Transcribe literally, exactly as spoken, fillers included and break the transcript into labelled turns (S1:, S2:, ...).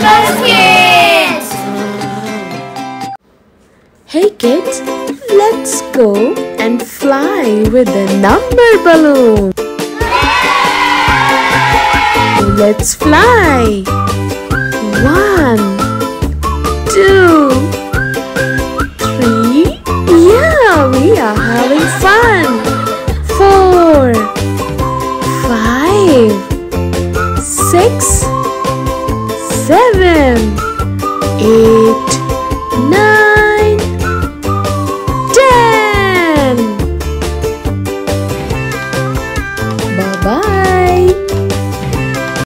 S1: Kids!
S2: Hey kids, let's go and fly with the number balloon. Let's fly. One, two, three. Yeah, we are having fun. Four, five, six, seven, eight,